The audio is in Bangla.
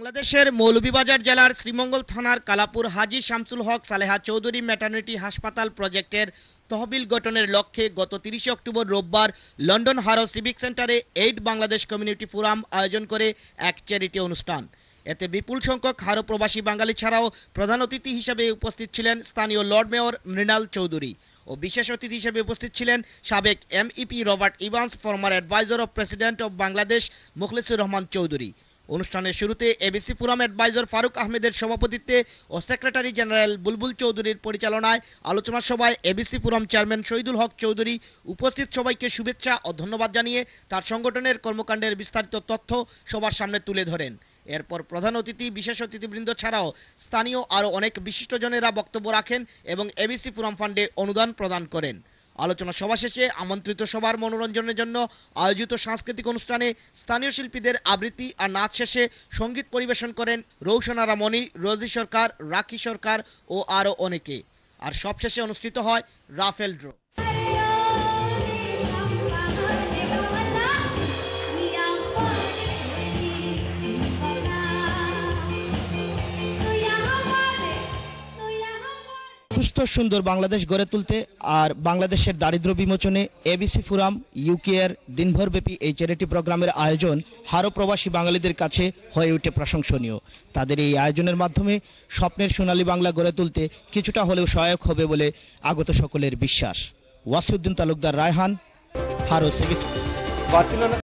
বাংলাদেশের মৌলভীবাজার জেলার শ্রীমঙ্গল থানার কালাপুর হাজী শামসুল হক সালেহা চৌধুরী ম্যাটারনিটি হাসপাতাল প্রজেক্টের তহবিল গঠনের লক্ষ্যে গত 30 অক্টোবর রোববার লন্ডন হারো সিভিক সেন্টারে এইড বাংলাদেশ কমিউনিটি ফোরাম আয়োজন করে এক চ্যারিটি অনুষ্ঠান। এতে বিপুল সংখ্যক হারো প্রবাসী বাঙালি ছাড়াও প্রধান অতিথি হিসেবে উপস্থিত ছিলেন স্থানীয় লর্ড মেয়র মৃণাল চৌধুরী ও বিশেষ অতিথি হিসেবে উপস্থিত ছিলেন সাবেক MEP Robert Evans, former adviser of president of Bangladesh Mukhlisur Rahman Chowdhury. অনুষ্ঠানের শুরুতে এবিসি ফোরাম অ্যাডভাইজার ফারুক আহমেদের সভাপতিত্বে ও সেক্রেটারি জেনারেল বুলবুল চৌধুরীর পরিচালনায় আলোচনা সভায় ABC forum chairman Shahidul Haque Chowdhury উপস্থিত সবাইকে শুভেচ্ছা ও ধন্যবাদ জানিয়ে তার সংগঠনের কর্মকাণ্ডের বিস্তারিত তথ্য সবার সামনে তুলে ধরেন। এরপর প্রধান অতিথি, বিশেষ অতিথিবৃন্দ ছাড়াও স্থানীয় আরও অনেক বিশিষ্টজনেরা বক্তব্য রাখেন এবং এবিসি ফোরাম ফান্ডে অনুদান প্রদান করেন। আলোচনা সভা শেষে আমন্ত্রিত সবার মনোরঞ্জনের জন্য আয়োজিত সাংস্কৃতিক অনুষ্ঠানে স্থানীয় শিল্পীদের আবৃত্তি আর নাচ শেষে সঙ্গীত পরিবেশন করেন রৌশনারা মণি, রোজি সরকার, রাখি সরকার ও আরও অনেকে। আর সবশেষে অনুষ্ঠিত হয় রাফেল ড্র। সুস্থ সুন্দর বাংলাদেশ গড়ে তুলতে আর বাংলাদেশের দারিদ্র্য বিমোচনে এবিসি ফোরাম ইউকে এর দিনভরব্যাপী এই চ্যারিটি প্রোগ্রামের আয়োজন হারো প্রবাসী বাঙালিদের কাছে হয়ে ওঠে প্রশংসনীয়। তাদের এই আয়োজনের মাধ্যমে স্বপ্নের সোনালী বাংলা গড়ে তুলতে কিছুটা হলেও সহায়ক হবে বলে আগত সকলের বিশ্বাস। Wasiuddin Talukdar, Raihan, Harrow civic.